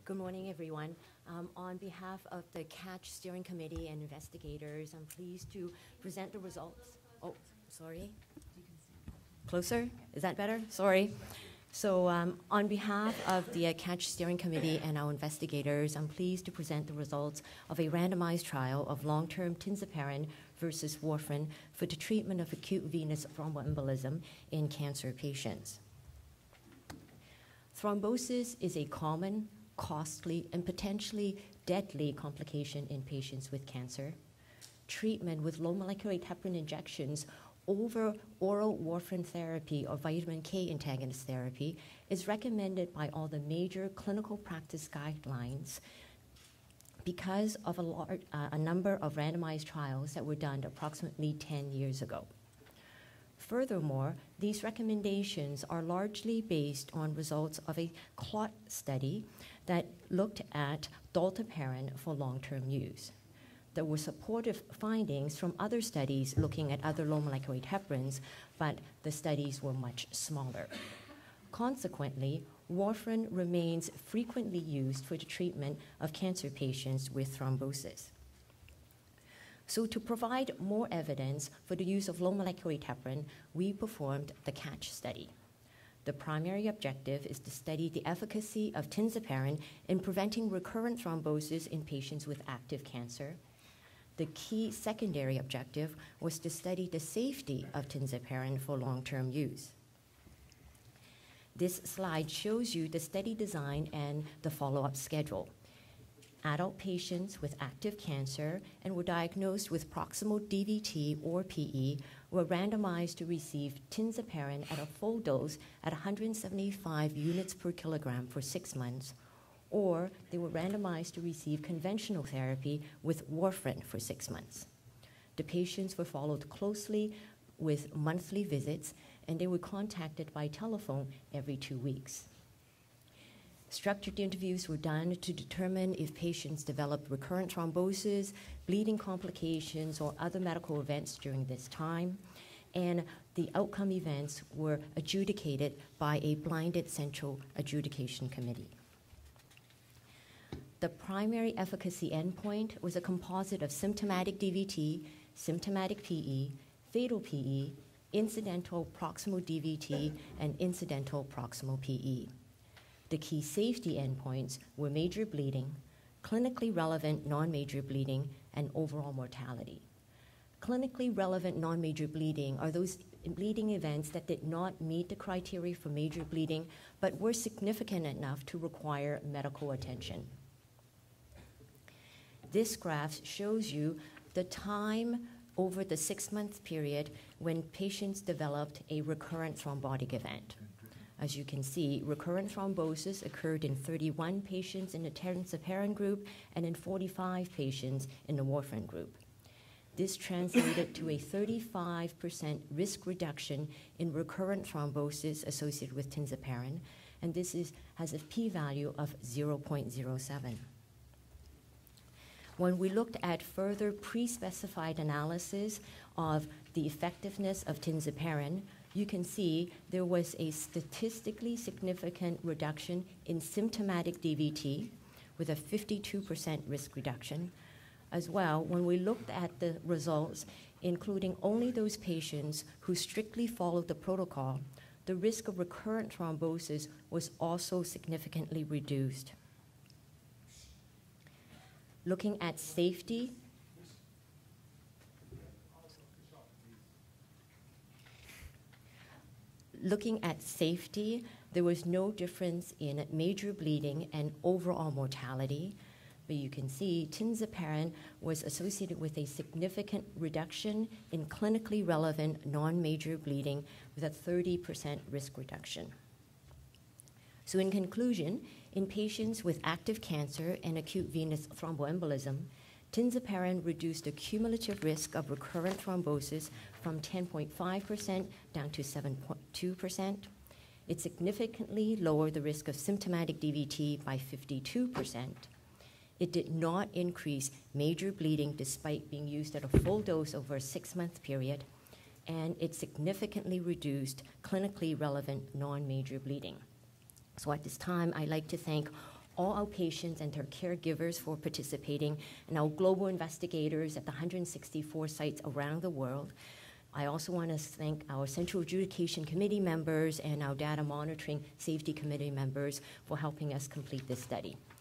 Good morning, everyone. On behalf of the CATCH Steering Committee and investigators, I'm pleased to present the results. Oh, sorry. Closer? Is that better? Sorry. So on behalf of the CATCH Steering Committee and our investigators, I'm pleased to present the results of a randomized trial of long-term tinzaparin versus warfarin for the treatment of acute venous thromboembolism in cancer patients. Thrombosis is a common, costly, and potentially deadly complication in patients with cancer. Treatment with low molecular weight heparin injections over oral warfarin therapy or vitamin K antagonist therapy is recommended by all the major clinical practice guidelines because of a number of randomized trials that were done approximately 10 years ago. Furthermore, these recommendations are largely based on results of a CLOT study that looked at dalteparin for long-term use. There were supportive findings from other studies looking at other low molecular weight heparins, but the studies were much smaller. Consequently, warfarin remains frequently used for the treatment of cancer patients with thrombosis. So to provide more evidence for the use of low molecular weight heparin, we performed the CATCH study. The primary objective is to study the efficacy of tinzaparin in preventing recurrent thrombosis in patients with active cancer. The key secondary objective was to study the safety of tinzaparin for long-term use. This slide shows you the study design and the follow-up schedule. Adult patients with active cancer and were diagnosed with proximal DVT or PE were randomized to receive tinzaparin at a full dose at 175 units per kilogram for 6 months, or they were randomized to receive conventional therapy with warfarin for 6 months. The patients were followed closely with monthly visits, and they were contacted by telephone every 2 weeks. Structured interviews were done to determine if patients developed recurrent thrombosis, bleeding complications, or other medical events during this time, and the outcome events were adjudicated by a blinded central adjudication committee. The primary efficacy endpoint was a composite of symptomatic DVT, symptomatic PE, fatal PE, incidental proximal DVT, and incidental proximal PE. The key safety endpoints were major bleeding, clinically relevant non-major bleeding, and overall mortality. Clinically relevant non-major bleeding are those bleeding events that did not meet the criteria for major bleeding but were significant enough to require medical attention. This graph shows you the time over the 6-month period when patients developed a recurrent thrombotic event. As you can see, recurrent thrombosis occurred in 31 patients in the tinzaparin group and in 45 patients in the warfarin group. This translated to a 35% risk reduction in recurrent thrombosis associated with tinzaparin, and this has a p-value of 0.07. When we looked at further pre-specified analysis of the effectiveness of tinzaparin, you can see there was a statistically significant reduction in symptomatic DVT with a 52% risk reduction. As well, when we looked at the results, including only those patients who strictly followed the protocol, the risk of recurrent thrombosis was also significantly reduced. Looking at safety, there was no difference in major bleeding and overall mortality, but you can see tinzaparin was associated with a significant reduction in clinically relevant non-major bleeding with a 30% risk reduction. So in conclusion, in patients with active cancer and acute venous thromboembolism, tinzaparin reduced the cumulative risk of recurrent thrombosis from 10.5% down to 7.2%. It significantly lowered the risk of symptomatic DVT by 52%. It did not increase major bleeding despite being used at a full dose over a 6-month period, and it significantly reduced clinically relevant non-major bleeding. So at this time, I'd like to thank all our patients and their caregivers for participating, and our global investigators at the 164 sites around the world. I also want to thank our Central Adjudication Committee members and our Data Monitoring Safety Committee members for helping us complete this study.